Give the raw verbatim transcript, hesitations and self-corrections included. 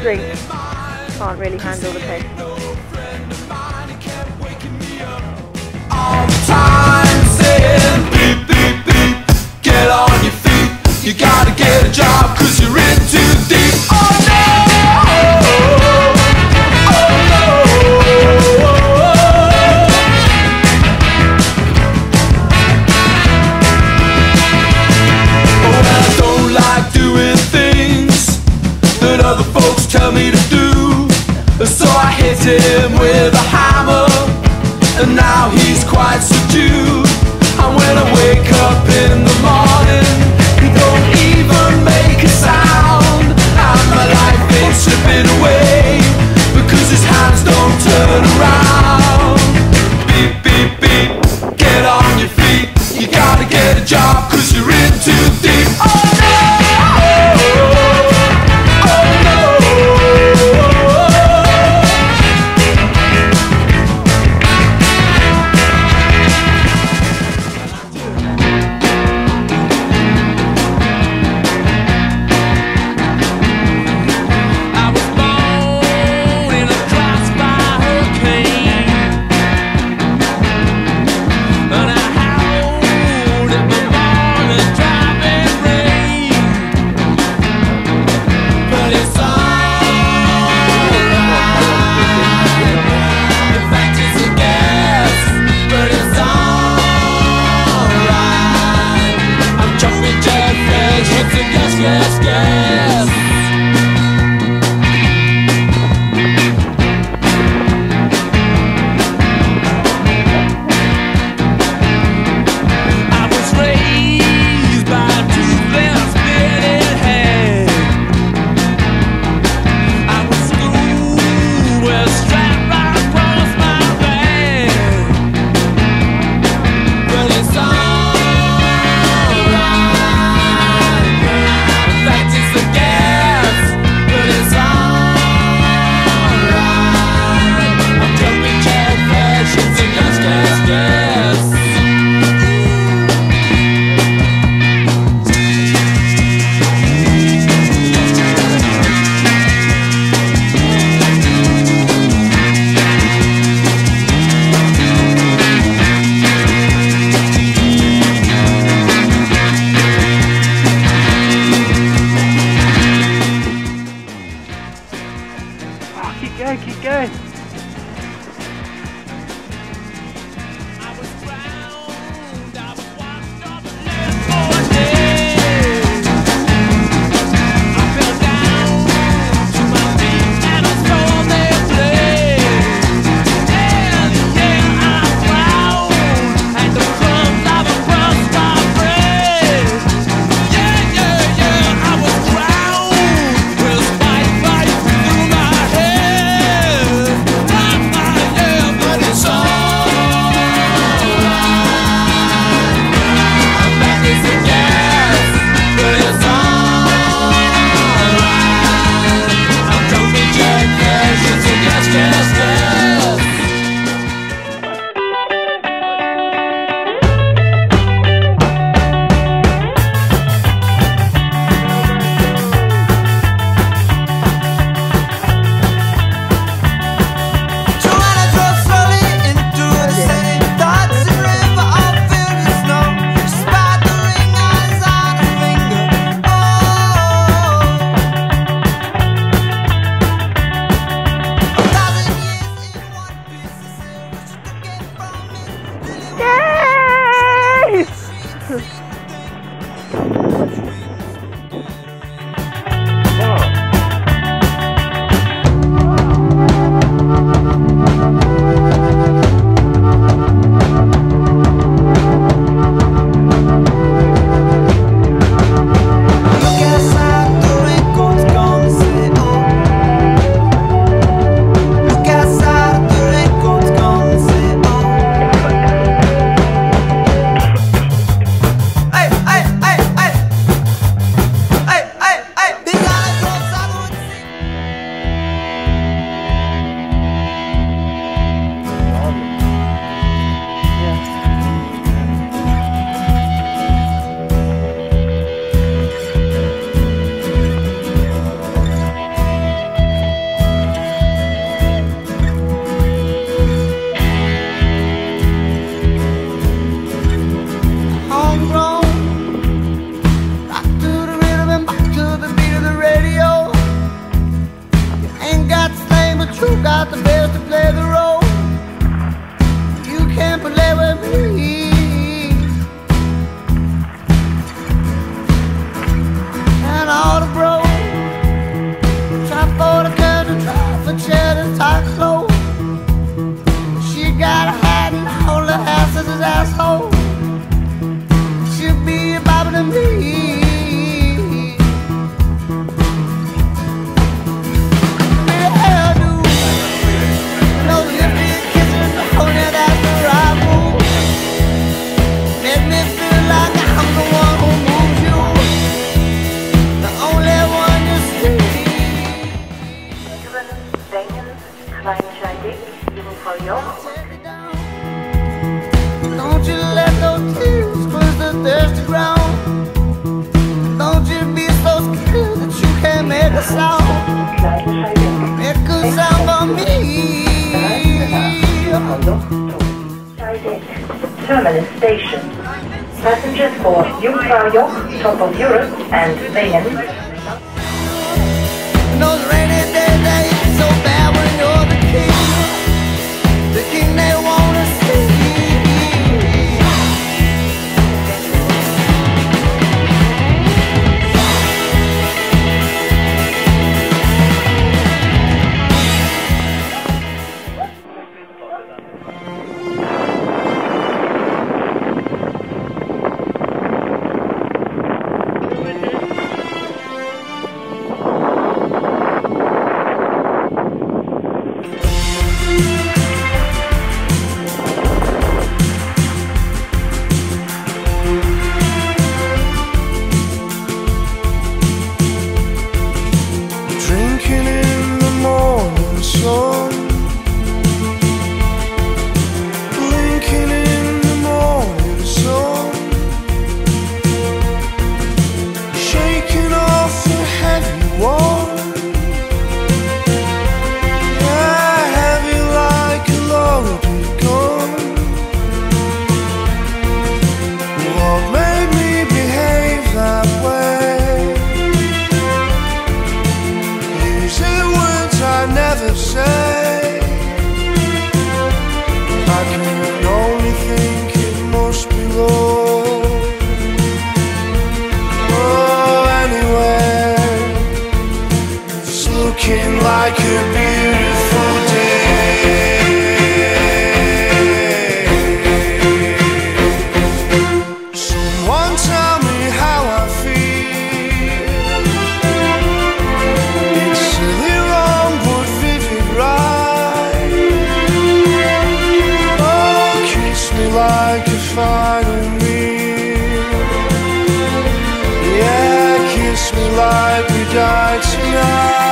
drink. Can't really handle the pace. All the time saying beep, beep, beep, get on your feet. You gotta get a job cause you're in too deep. Oh no, oh no. Oh, I don't like doing things that other folks tell me to do. So I hit him with a hammer, and now he's quite subdued. And when I wake up in the morning, he don't even make a sound. And my life ain't slipping away because his hands don't turn around. Beep, beep, beep, get on your feet. You gotta get a job cause you're in too deep. Oh no, oh no. to play the role. You can't play with me. And all the bros try for the curtain, try for cheddar, tight clothes. She got a hat and all the ass is his asshole. She'll be bobbing to me. Don't you let those tears squeeze the thirsty ground. Don't you be so scared that you can't make a sound. Make a sound for me. Terminus station. Passengers for Jungfraujoch, top of Europe, and Wengen. Those rainy days that it's so bad when you're the king, the king they wanna see. Looking like a beautiful day. Someone tell me how I feel. It's silly wrong but vivid right. Oh, kiss me like a final meal. Yeah, kiss me like we died tonight.